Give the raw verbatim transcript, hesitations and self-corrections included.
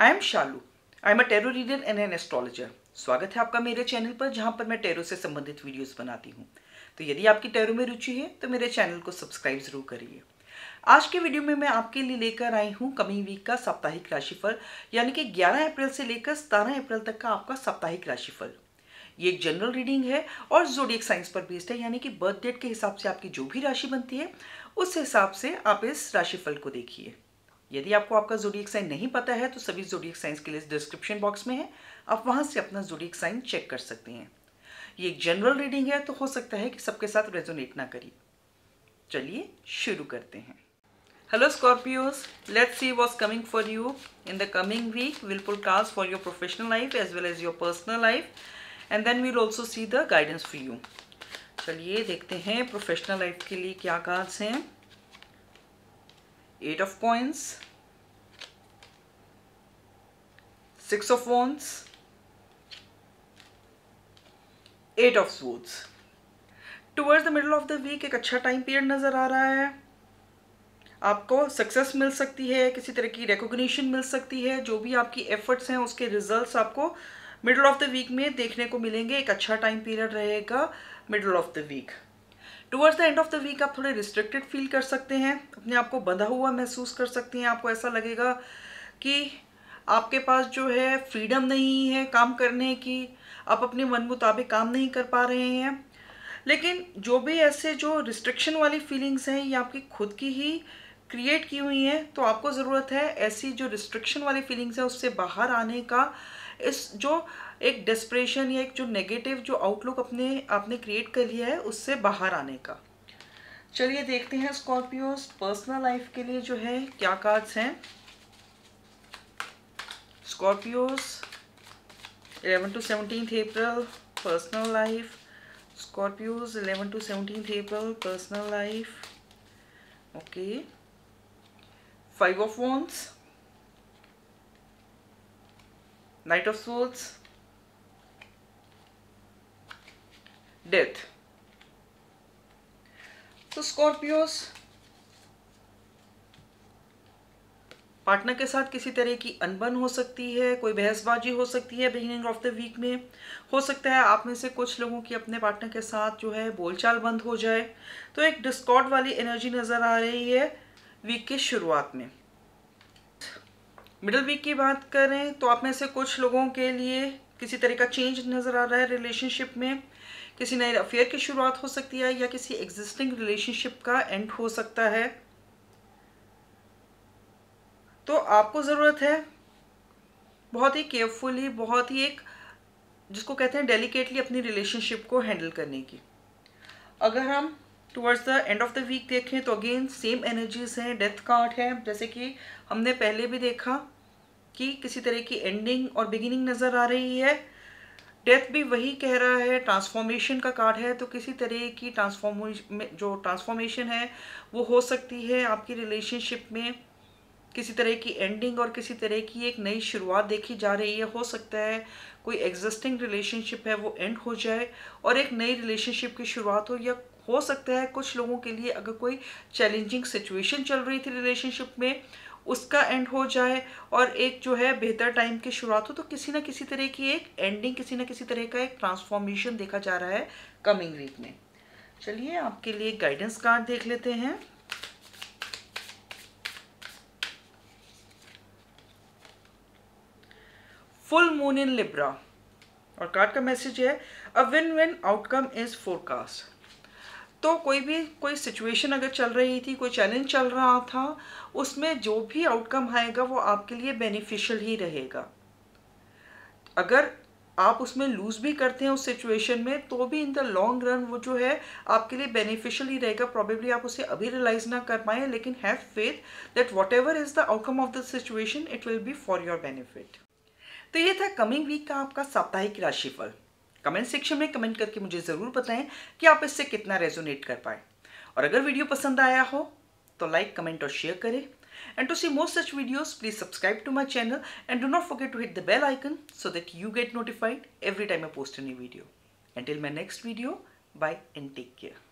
I am Shalu. I am a tarot reader and an astrologer. स्वागत है आपका मेरे चैनल पर, जहां पर मैं टैरो से संबंधित वीडियोस बनाती हूं। तो यदि आपकी टैरो में रुचि है तो मेरे चैनल को सब्सक्राइब जरूर करिए। आज के वीडियो में मैं आपके लिए लेकर आई हूं कमिंग वीक का साप्ताहिक राशिफल, यानी कि ग्यारह अप्रैल से लेकर सत्रह अप्रैल तक का आपका साप्ताहिक राशिफल। ये एक जनरल रीडिंग है और ज़ोडिएक साइंस पर बेस्ड है, यानी कि बर्थ डेट के हिसाब से आपकी जो भी राशि बनती है उस हिसाब से आप इस राशिफल को देखिए। यदि आपको आपका ज़ोडिएक साइन नहीं पता है तो सभी ज़ोडिएक साइंस के लिए डिस्क्रिप्शन बॉक्स में है, आप वहां से अपना ज़ोडिएक साइन चेक कर सकते हैं। ये एक जनरल रीडिंग है तो हो सकता है कि सबके साथ रेजोनेट ना करिए। चलिए शुरू करते हैं। Hello Scorpios, let's see what's coming for you in the coming week. We'll pull cards for your professional life as well as your personal life, and then we'll also see the guidance for you. चलिए देखते हैं professional life के लिए क्या cards हैं। Eight of coins, six of wands, eight of swords. Towards the middle of the week एक अच्छा time period नजर आ रहा है। आपको सक्सेस मिल सकती है, किसी तरह की रिकॉग्निशन मिल सकती है। जो भी आपकी एफर्ट्स हैं उसके रिजल्ट्स आपको मिडल ऑफ द वीक में देखने को मिलेंगे। एक अच्छा टाइम पीरियड रहेगा middle of the week. Towards the end of the week आप थोड़े रिस्ट्रिक्टेड फील कर सकते हैं, अपने आप को बंधा हुआ महसूस कर सकते हैं। आपको ऐसा लगेगा कि आपके पास जो है फ्रीडम नहीं है काम करने की, आप अपने मन मुताबिक काम नहीं कर पा रहे हैं। लेकिन जो भी ऐसे जो रिस्ट्रिक्शन वाली फीलिंग्स हैं ये आपकी खुद की ही क्रिएट की हुई हैं, तो आपको ज़रूरत है ऐसी जो रिस्ट्रिक्शन वाली फीलिंग्स है उससे बाहर आने का। इस जो एक डेस्परेशन या एक जो नेगेटिव जो आउटलुक अपने आपने क्रिएट कर लिया है उससे बाहर आने का। चलिए देखते हैं स्कॉर्पियोस पर्सनल लाइफ के लिए जो है क्या कार्ड्स हैं। Scorpios eleven to seventeen April personal life. Scorpios eleven to seventeen April personal life. Okay, five of wands, knight of souls, death. तो स्कॉर्पियोस पार्टनर के साथ किसी तरह की अनबन हो सकती है, कोई बहसबाजी हो सकती है बिगिनिंग ऑफ द वीक में। हो सकता है आप में से कुछ लोगों की अपने पार्टनर के साथ जो है बोलचाल बंद हो जाए। तो एक डिस्कॉर्ड वाली एनर्जी नजर आ रही है वीक की शुरुआत में। मिडिल वीक की बात करें तो आप में से कुछ लोगों के लिए किसी तरह का चेंज नजर आ रहा है रिलेशनशिप में। किसी नए अफेयर की शुरुआत हो सकती है या किसी एग्जिस्टिंग रिलेशनशिप का एंड हो सकता है। तो आपको ज़रूरत है बहुत ही केयरफुली, बहुत ही एक जिसको कहते हैं डेलिकेटली अपनी रिलेशनशिप को हैंडल करने की। अगर हम towards the end of the week देखें तो अगेन सेम एनर्जीज हैं। डेथ कार्ड है, जैसे कि हमने पहले भी देखा कि किसी तरह की एंडिंग और बिगिनिंग नज़र आ रही है। डेथ भी वही कह रहा है, ट्रांसफॉर्मेशन का कार्ड है। तो किसी तरह की ट्रांसफॉर्मेशन जो ट्रांसफॉर्मेशन है वो हो सकती है आपकी रिलेशनशिप में। किसी तरह की एंडिंग और किसी तरह की एक नई शुरुआत देखी जा रही है। हो सकता है कोई एग्जिस्टिंग रिलेशनशिप है वो एंड हो जाए और एक नई रिलेशनशिप की शुरुआत हो, या हो सकता है कुछ लोगों के लिए अगर कोई चैलेंजिंग सिचुएशन चल रही थी रिलेशनशिप में उसका एंड हो जाए और एक जो है बेहतर टाइम की शुरुआत हो। तो किसी ना किसी तरह की एक एंडिंग, किसी ना किसी तरह का एक ट्रांसफॉर्मेशन देखा जा रहा है कमिंग वीक में। चलिए आपके लिए गाइडेंस कार्ड देख लेते हैं। फुल मून इन लिब्रा, और कार्ड का मैसेज है a win win outcome is forecast. तो कोई भी कोई सिचुएशन अगर चल रही थी, कोई चैलेंज चल रहा था, उसमें जो भी आउटकम आएगा वो आपके लिए बेनिफिशियल ही रहेगा। अगर आप उसमें लूज भी करते हैं उस सिचुएशन में तो भी इन द लॉन्ग रन वो जो है आपके लिए बेनिफिशियल ही रहेगा। प्रॉबेबली आप उसे अभी रियलाइज ना कर पाए, लेकिन have faith that whatever is the outcome of the situation it will be for your benefit. तो ये था कमिंग वीक का आपका साप्ताहिक राशिफल। कमेंट सेक्शन में कमेंट करके मुझे ज़रूर बताएं कि आप इससे कितना रेजोनेट कर पाए। और अगर वीडियो पसंद आया हो तो लाइक, कमेंट और शेयर करें। And to see more such videos please subscribe to my channel and do not forget to hit the bell icon so that you get notified every time I post a new video. Until my next video, bye and take care.